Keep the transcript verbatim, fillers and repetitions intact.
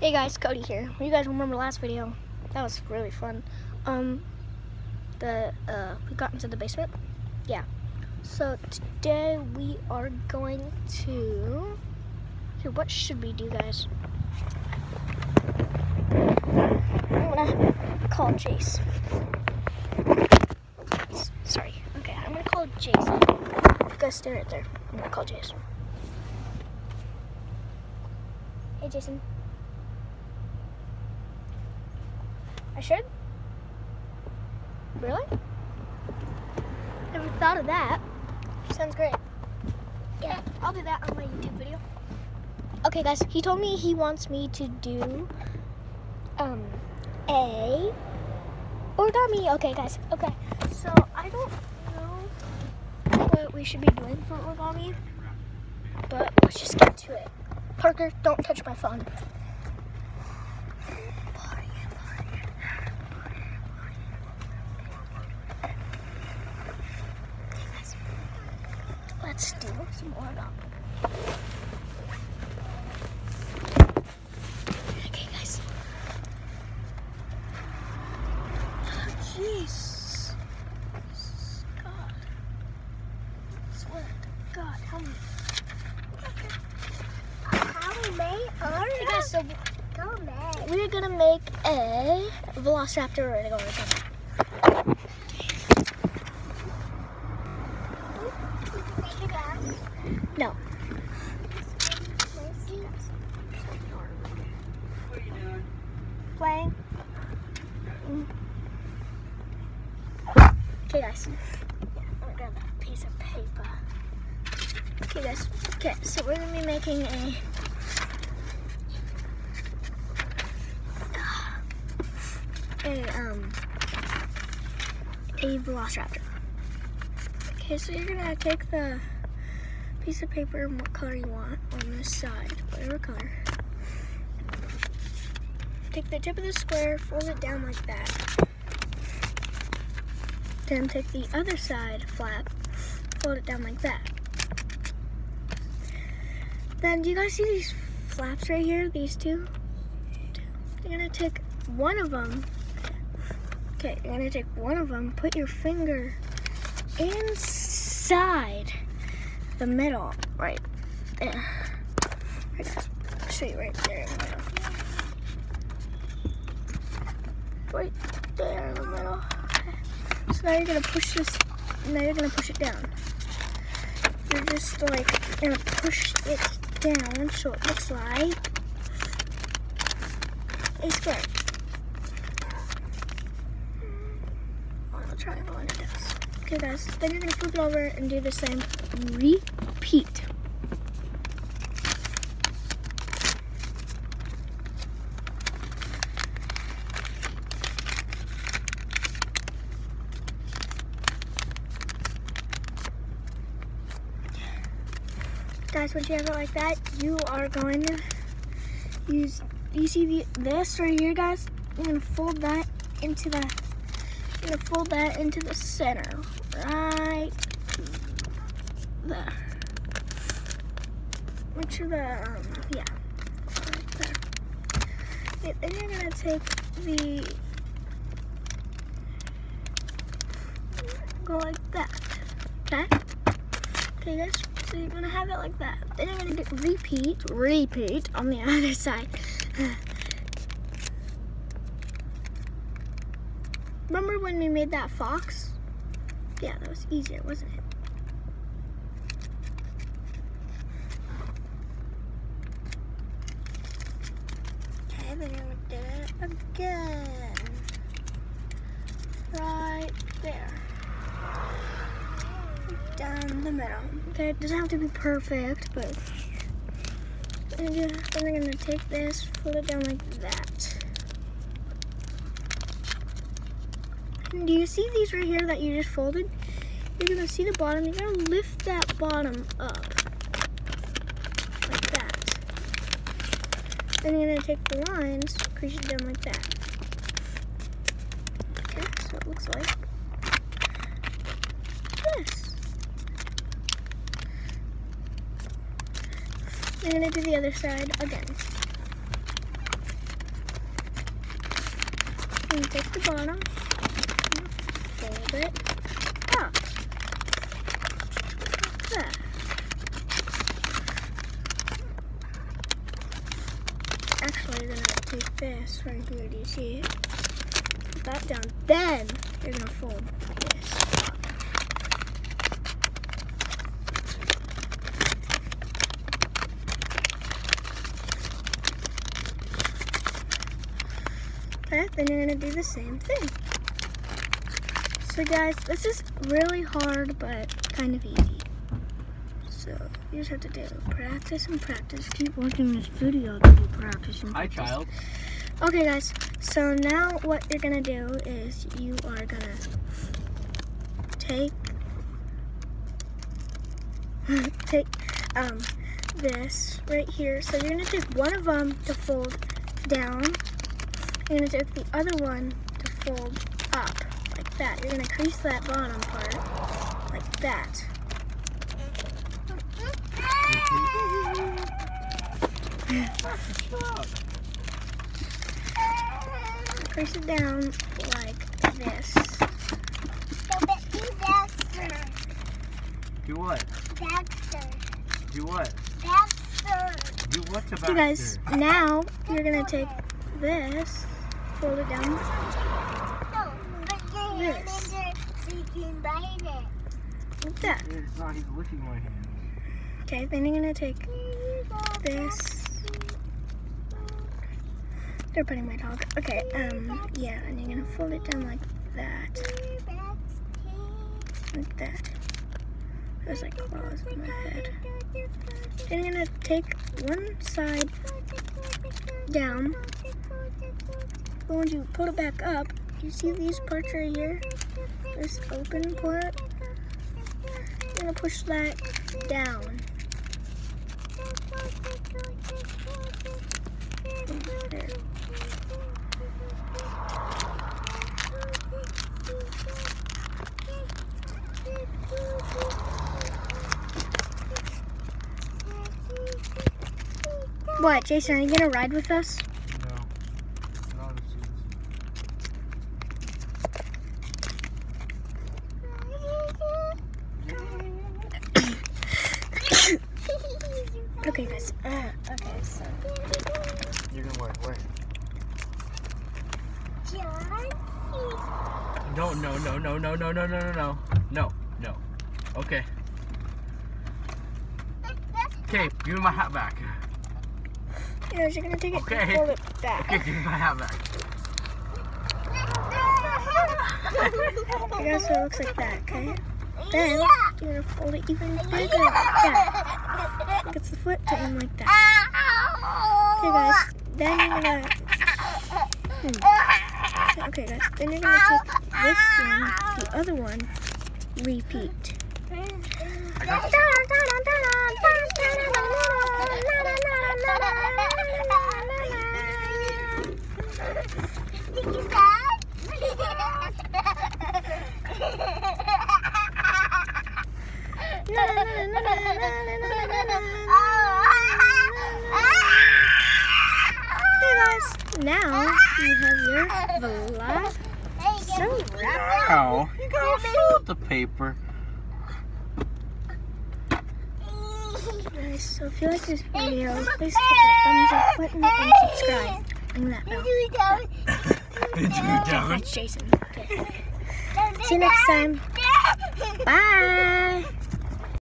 Hey guys, Cody here. You guys remember last video? That was really fun. Um, the uh, we got into the basement. Yeah. So today we are going to. Here, what should we do, guys? I'm gonna call Jace. S- Sorry. Okay, I'm gonna call Jason. You guys stay right there. I'm gonna call Jason. Hey, Jason. I should? Really? Never thought of that. Sounds great. Yeah, I'll do that on my YouTube video. Okay, guys, he told me he wants me to do um a origami. Okay, guys. Okay, so I don't know what we should be doing for origami, but let's just get to it. Parker, don't touch my phone. Let's do some origami. Okay, guys. Oh, jeez. God. I swear to God, how many? How many are Hey guys, so Go back. we're gonna make a Velociraptor origami. No. What are you doing? Playing. Okay, guys. Yeah, we're gonna have a piece of paper. Okay, guys. Okay, so we're gonna be making a a um a Velociraptor. Okay, so you're gonna take the piece of paper and what color you want on this side, whatever color. Take the tip of the square, fold it down like that. Then take the other side flap, fold it down like that. Then do you guys see these flaps right here, these two? You're gonna take one of them. Okay, you're gonna take one of them, put your finger inside the middle, right there. Right, guys, I'll show you right there in the middle. Right there in the middle. So now you're gonna push this, now you're gonna push it down. You're just like gonna push it down so it looks like a square. Or a triangle and it does. Okay guys, then you're gonna flip it over and do the same. Repeat. Guys, once you have it like that, you are going to use, you see the, this right here, guys? You're going to fold that into the, you're going to fold that into the center, right there. Make sure the, um, yeah, right there. Okay, then you're going to take the, go like that, okay? Okay, guys. So you're gonna have it like that. Then you're gonna do repeat, repeat on the other side. Remember when we made that fox? Yeah, that was easier, wasn't it? Okay, then you're gonna do it again. Right there. Down the middle. Okay, it doesn't have to be perfect, but then you're gonna take this, fold it down like that. And do you see these right here that you just folded? You're gonna see the bottom. You're gonna lift that bottom up like that. Then you're gonna take the lines, crease it down like that. Okay, so it looks like this. I'm gonna do the other side again. And take the bottom, fold it up. Like that. Actually, you're gonna take this right here. Do you see it? Put that down. Then you're gonna fold this up. Okay, then you're gonna do the same thing. So guys, this is really hard, but kind of easy. So you just have to do practice and practice. Keep watching this video to do practice and practice. Hi, child. Okay, guys. So now what you're gonna do is you are gonna take take um this right here. So you're gonna take one of them to fold down. You're gonna take the other one to fold up like that. You're gonna crease that bottom part like that. Crease it down like this. Do what? Baxter. Do what? Baxter. Do what to Okay, guys. Now you're gonna take this, fold it down. No, but your hand This. is there so you can bite it. Like that. It's not, he's licking my hand. Okay, then you're gonna take this. They're petting my dog. Okay, um, yeah, and you're gonna fold it down like that. Like that. There's like claws in my head. Then you're gonna take one side down. But when you pull it back up, you see these parts right here? This open part? You're gonna push that down. There. What, Jason, are you gonna ride with us? No. Not as soon Okay, guys. Uh, okay, so. as you're gonna wait, wait. John. No, no, no, no, no, no, no, no, no, no. No, no. Okay. Okay, give me my hat back. Yeah, you're gonna take it Okay. and fold it back. Okay, give me my hat back. Okay, guys, so it looks like that, okay? Then, you're gonna fold it even bigger like that. Gets the foot to end like that. Okay, guys, then you're gonna... Hmm. Okay, guys, then you're gonna take this one, the other one, repeat. I got Now you have your velociraptor. Ow. You gotta fold the paper. Guys, so if you like this video, please hit that thumbs up button and subscribe. And that bell. Did you down? That's Jason. Okay. See you next time. Bye.